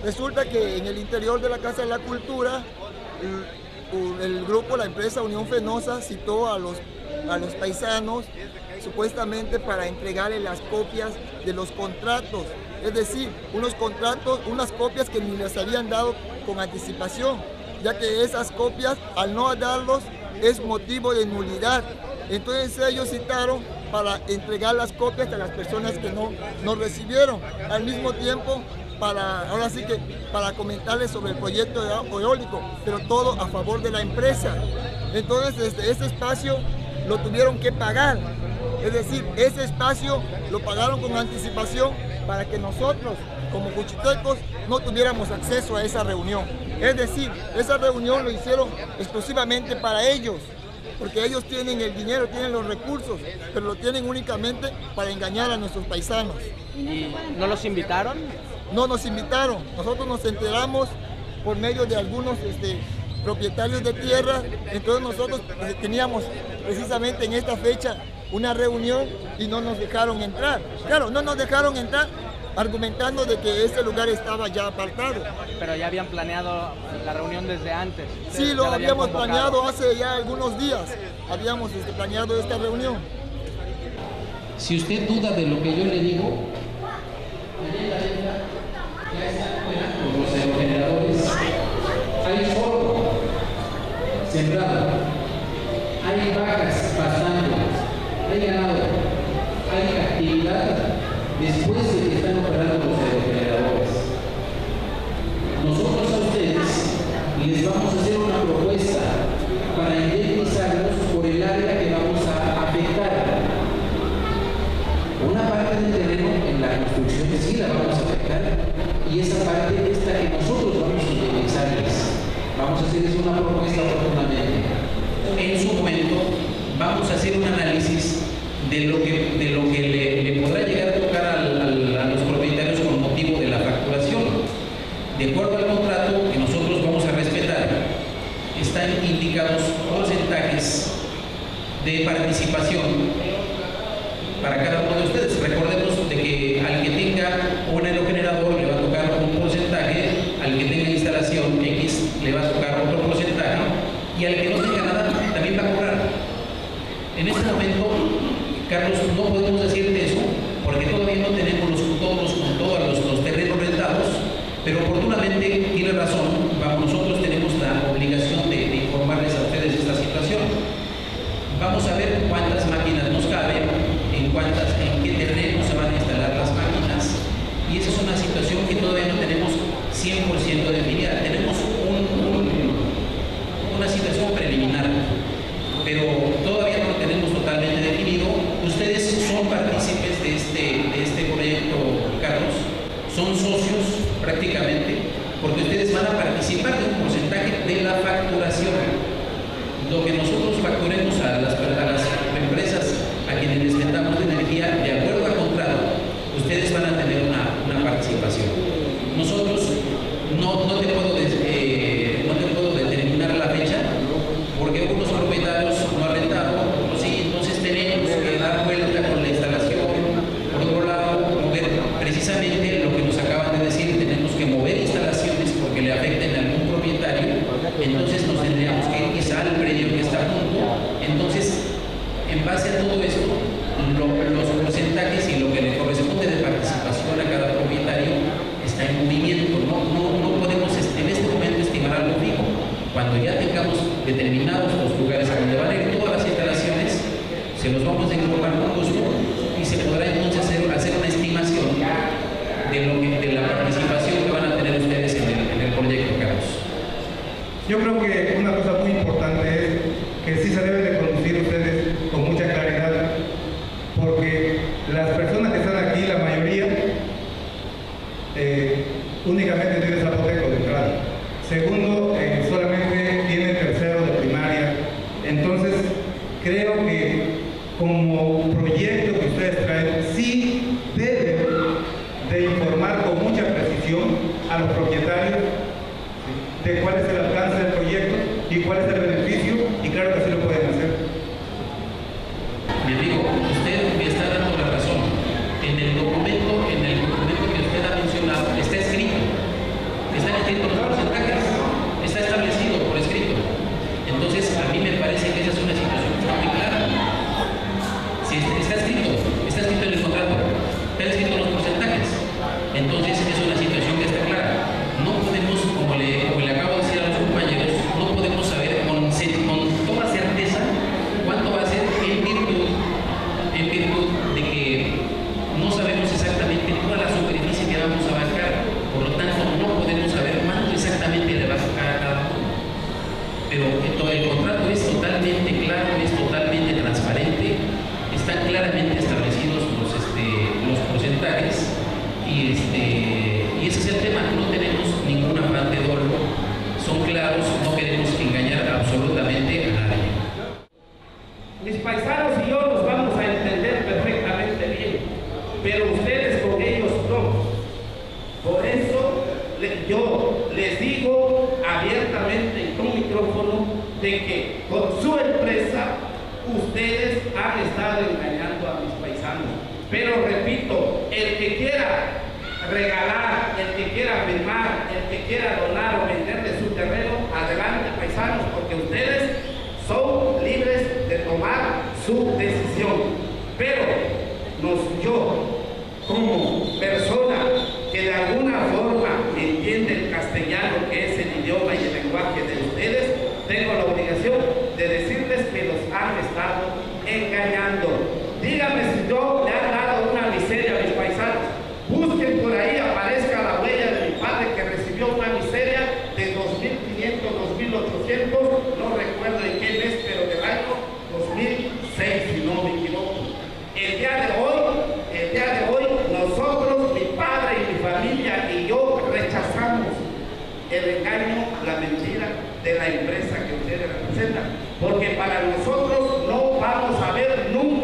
Resulta que en el interior de la Casa de la Cultura, el grupo, la empresa Unión Fenosa citó a los paisanos supuestamente para entregarles las copias de los contratos, es decir, unos contratos, unas copias que ni les habían dado con anticipación, ya que esas copias, al no darlos, es motivo de nulidad. Entonces ellos citaron para entregar las copias a las personas que no recibieron. Al mismo tiempo, ahora sí que para comentarles sobre el proyecto eólico, pero todo a favor de la empresa. Entonces ese espacio lo tuvieron que pagar, es decir, ese espacio lo pagaron con anticipación para que nosotros, como cuchitecos, no tuviéramos acceso a esa reunión. Es decir, esa reunión lo hicieron exclusivamente para ellos, porque ellos tienen el dinero, tienen los recursos, pero lo tienen únicamente para engañar a nuestros paisanos. ¿Y no los invitaron? No nos invitaron, nosotros nos enteramos por medio de algunos propietarios de tierra. Entonces nosotros teníamos precisamente en esta fecha una reunión y no nos dejaron entrar. Claro, no nos dejaron entrar argumentando de que ese lugar estaba ya apartado. Pero ya habían planeado la reunión desde antes. Sí, lo habíamos planeado hace ya algunos días. Habíamos planeado esta reunión. Si usted duda de lo que yo le digo, allá en la venta ya están fuera con los aerogeneradores. Hay forro sembrado, hay vacas pastando, hay ganado, hay actividad después de que están operando los aerogeneradores. Nosotros a ustedes les vamos a hacer una propuesta para indemnizarlos por el área que vamos a afectar. Una parte del terreno en la construcción sí la vamos a afectar, y esa parte es la que nosotros vamos a indemnizarles. Vamos a hacerles una propuesta oportunamente. En su momento vamos a hacer un análisis de lo que le podrá llegar a tocar a los propietarios con motivo de la facturación. De acuerdo al contrato que nosotros vamos a respetar, están indicados porcentajes de participación para cada uno de ustedes. Recordemos de que al que tenga un aerogenerador le va a tocar un porcentaje, al que tenga instalación X le va a tocar otro porcentaje, y al que no tenga nada también va a cobrar. En este momento, Carlos, no podemos decirte eso porque todavía no tenemos todos los terrenos rentados, pero oportunamente tiene razón. Nosotros tenemos la obligación de informarles a ustedes de esta situación. Vamos a ver cuántas máquinas nos caben, en qué terreno se van a instalar las máquinas, y esa es una situación que todavía no tenemos 100% definida. Tenemos una situación preliminar, pero todavía no lo tenemos totalmente definido. Ustedes son partícipes de este proyecto, Carlos, son socios prácticamente, porque ustedes van a participar de un porcentaje de la facturación. Lo que nosotros facturemos a las empresas a quienes les vendamos de energía, de acuerdo al contrato, ustedes van a tener una participación. Nosotros no te puedo determinar la fecha, porque algunos propietarios no han rentado, otros sí. Entonces tenemos que dar vuelta con la instalación. Por otro lado, mover precisamente lo que nos acaban de decir, tenemos que mover instalaciones porque le afecten a algún propietario. Entonces nos tendríamos que ir quizá al predio que está junto. Entonces, en base a todo esto, los porcentajes y lo que le corresponde de participación a cada propietario está en movimiento. No podemos en este momento estimar algo fijo. Cuando ya tengamos determinados los lugares a donde van a ir todas las instalaciones, se los vamos a informar con gusto y se podrá entonces hacer una estimación de la participación que van a tener ustedes en el proyecto, Carlos. Yo creo que una cosa muy importante es que sí se deben de conducir ustedes con mucha claridad, porque las personas que están aquí, la mayoría, únicamente tienen zapoteco de entrada. Segundo, solamente tienen tercero de primaria. Entonces, creo que como proyecto que ustedes traen, sí deben de informar con mucha precisión a los propietarios de cuál es el alcance del proyecto y cuál es el beneficio, y claro que sí lo pueden hacer. está escrito en el contrato, están escritos los porcentajes. Entonces es una situación que está clara. No podemos, como le acabo de decir a los compañeros, no podemos saber con toda certeza cuánto va a ser en virtud de que no sabemos exactamente toda la superficie que vamos a abarcar. Por lo tanto, no podemos saber cuánto exactamente le va a tocar a cada uno. Pero el contrato es totalmente claro, es totalmente transparente, están claramente establecidos los porcentajes y ese es el tema. No tenemos ningún afán de dolo, son claros, no queremos engañar absolutamente a nadie. Mis paisanos y yo los vamos a entender perfectamente bien, pero ustedes con ellos no. Por eso yo les digo abiertamente en un micrófono de que con su empresa ustedes han estado engañando a mis paisanos. Pero repito, el que quiera regalar, el que quiera firmar, el que quiera donar o venderle su terreno, adelante paisanos, porque ustedes son libres de tomar su decisión. Pero yo, como persona que de alguna forma entiende el castellano, que es el idioma y el lenguaje de ustedes, tengo la obligación de decirles que los han estado engañando. Díganme si yo le han dado una miseria a mis paisanos. Busquen por ahí, aparezca la huella de mi padre que recibió una miseria de 2.500, 2.800, no recuerdo en qué mes, pero del año 2006, si no me equivoco. El día de hoy, nosotros, mi padre y mi familia y yo rechazamos el engaño, la mentira de la empresa que ustedes representan, porque para nosotros no vamos a ver nunca